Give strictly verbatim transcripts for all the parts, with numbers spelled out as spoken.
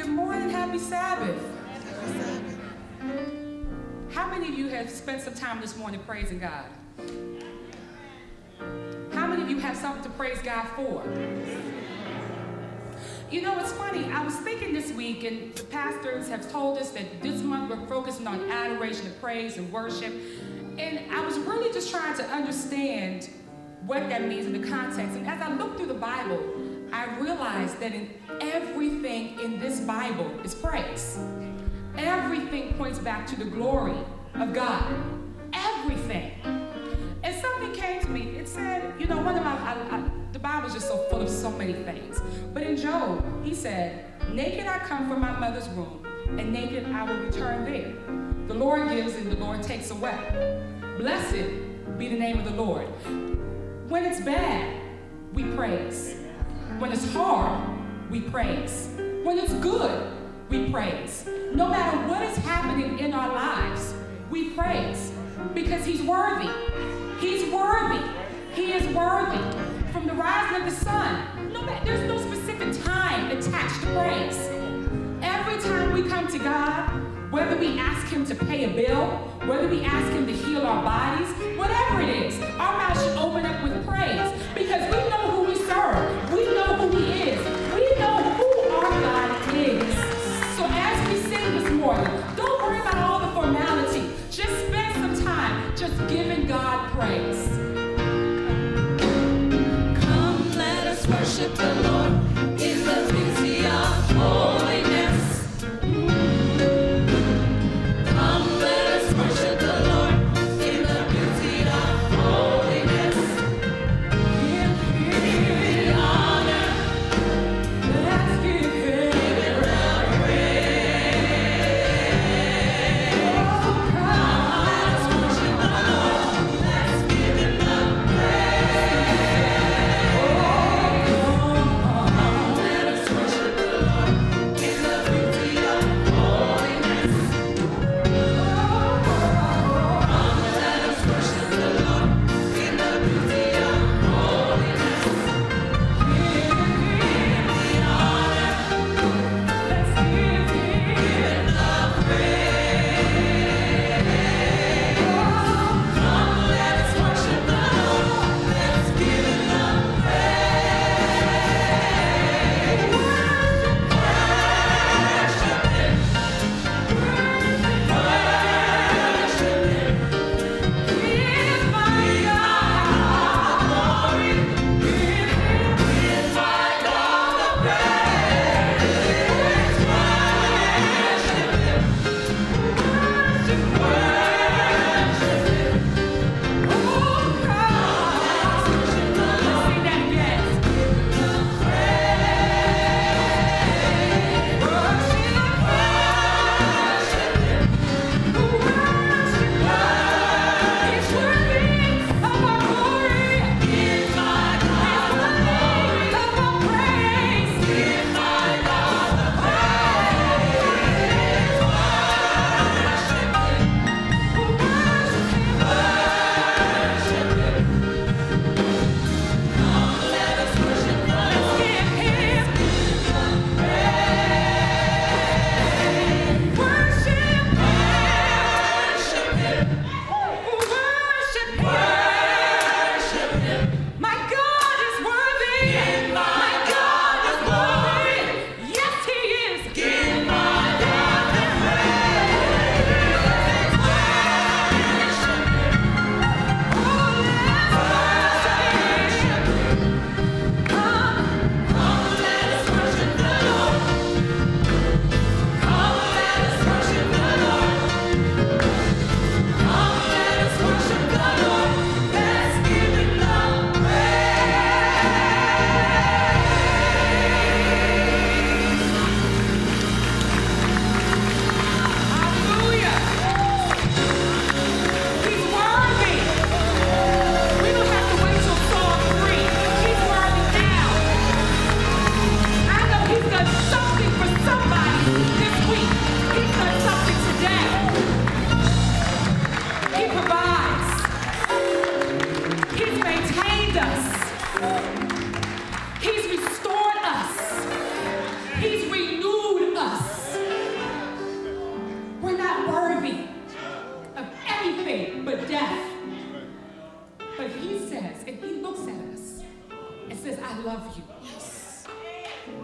morning, happy Sabbath. How many of you have spent some time this morning praising God? How many of you have something to praise God for? You know, it's funny, I was thinking this week, and the pastors have told us that this month we're focusing on adoration and praise and worship, and I was really just trying to understand what that means in the context. And as I looked through the Bible, I realized that in everything in this Bible is praise. Everything points back to the glory of God. Everything. And something came to me. It said, you know, one of my, I, I, the Bible's just so full of so many things. But in Job, he said, naked I come from my mother's womb, and naked I will return there. The Lord gives and the Lord takes away. Blessed be the name of the Lord. When it's bad, we praise. When it's hard, we praise. When it's good, we praise. No matter what is happening in our lives, we praise. Because he's worthy. He's worthy. He is worthy. From the rising of the sun, no matter, there's no specific time attached to praise. Every time we come to God, whether we ask him to pay a bill, whether we ask him to heal our bodies, whatever it is, our mouth should open up with praise, because we know who we serve. We know who he is. We know who our God is. So as we sing this morning, don't worry about all the formality. Just spend some time just giving God praise. Come, let us worship the Lord in the beauty of holiness. Give him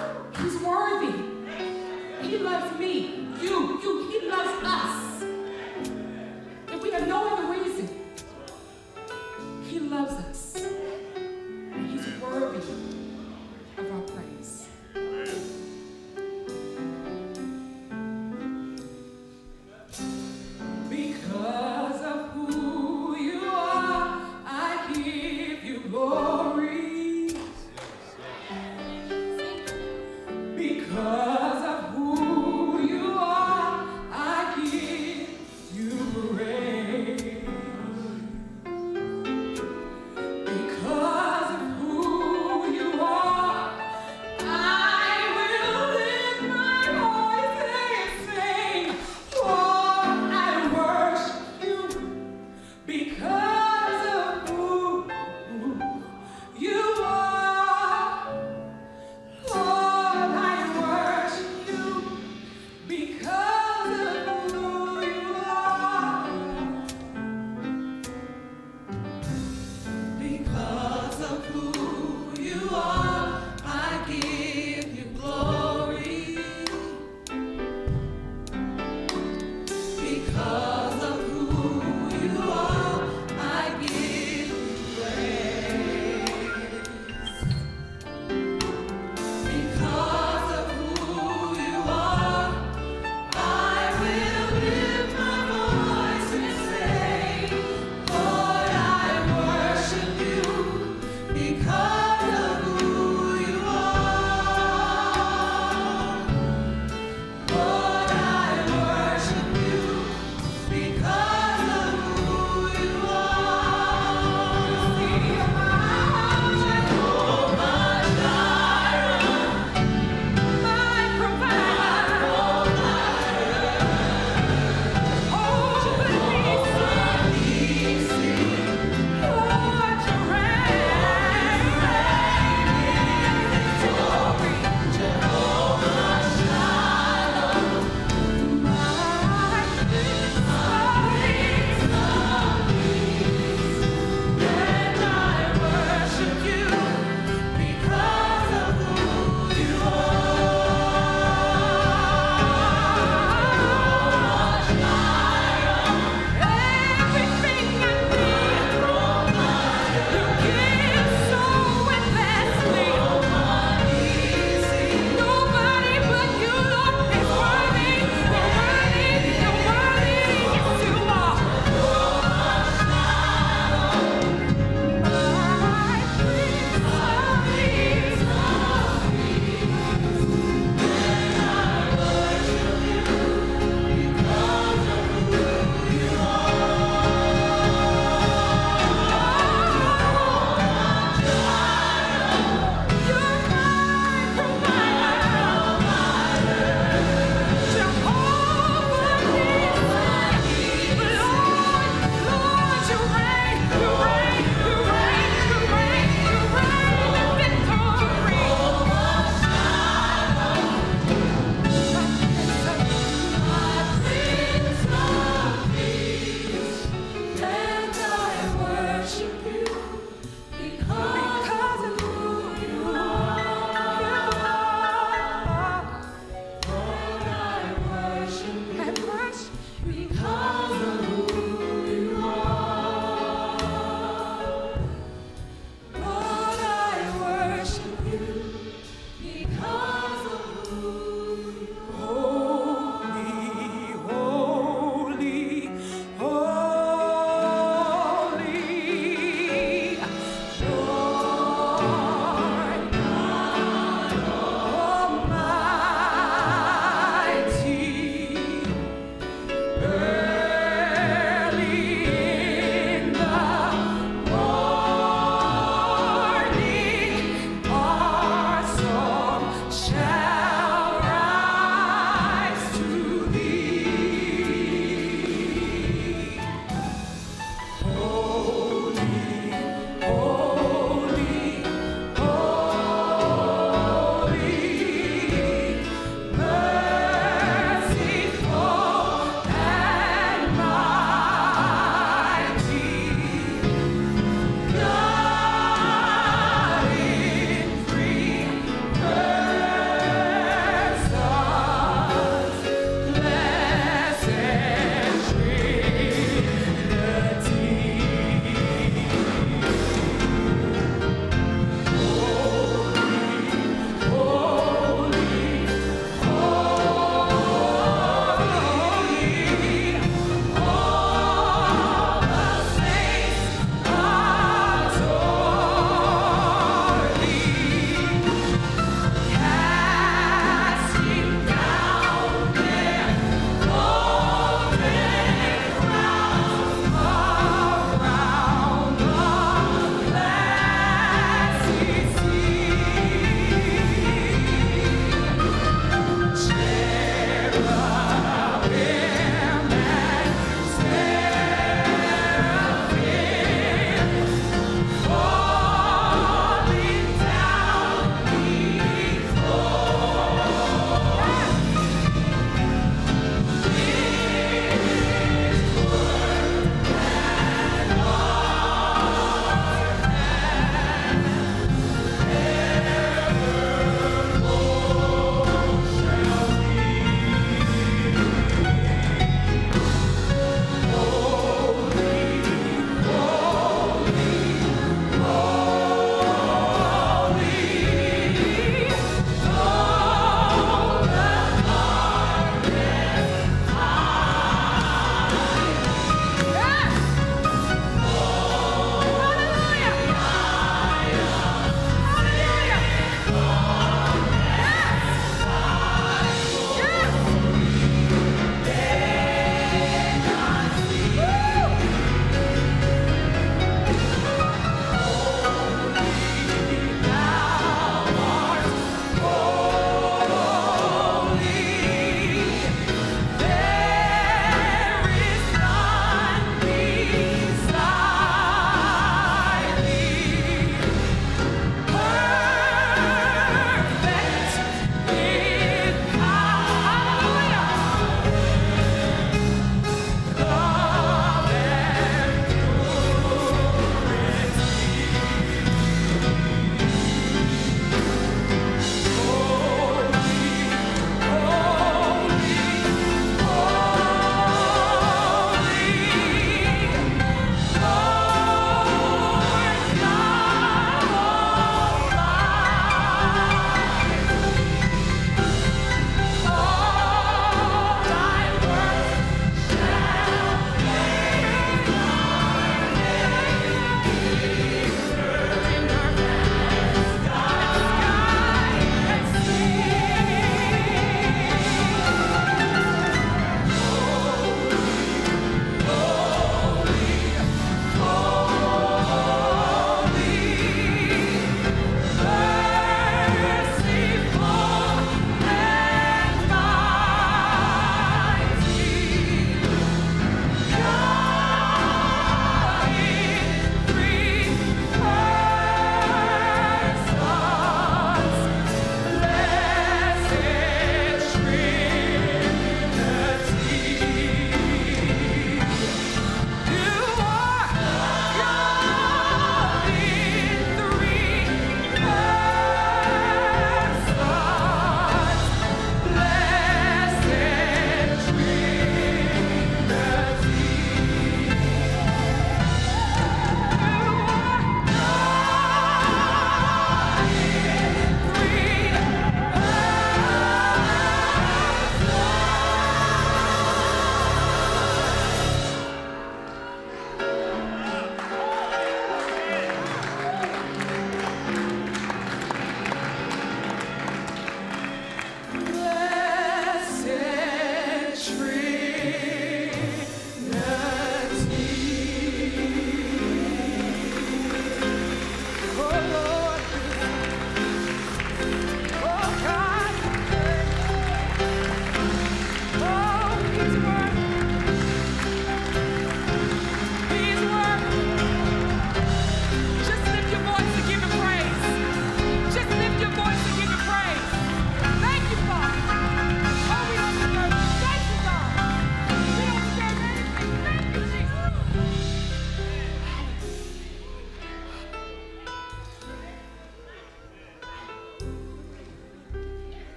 He's worthy. He loves me, you, you. He loves us. If we have no other reason, he loves us. And he's worthy of our praise. Because of who you are, I give you glory. Because